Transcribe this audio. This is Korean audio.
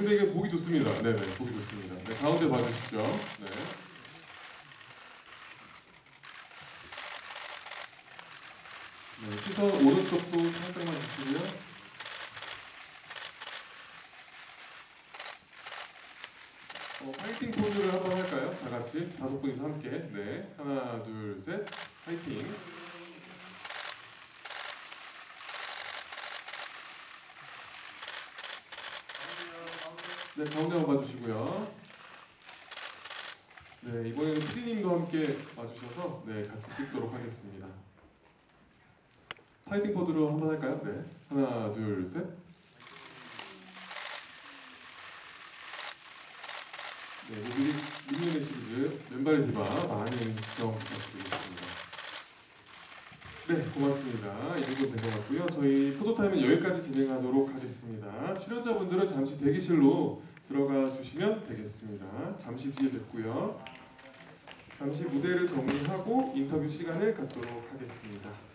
근데 이게 보기 좋습니다. 네네, 보기 좋습니다. 네, 가운데 봐주시죠. 네. 네, 시선 오른쪽도 살짝만 주시고요. 파이팅 포즈를 한번 할까요? 다 같이 5분이서 함께. 네, 하나, 둘, 셋, 파이팅. 네, 가운데 한번 봐주시고요. 네, 이번에는 피디님도 함께 와주셔서 네, 같이 찍도록 하겠습니다. 파이팅 포즈로 한번 할까요? 네, 하나, 둘, 셋. 네, 미니의 시리즈 맨발의 디바 많은 시청 부탁드리겠습니다. 네, 고맙습니다. 이 정도 된 것 같고요. 저희 포토타임은 여기까지 진행하도록 하겠습니다. 출연자분들은 잠시 대기실로 들어가 주시면 되겠습니다. 잠시 뒤에 뵙고요. 잠시 무대를 정리하고 인터뷰 시간을 갖도록 하겠습니다.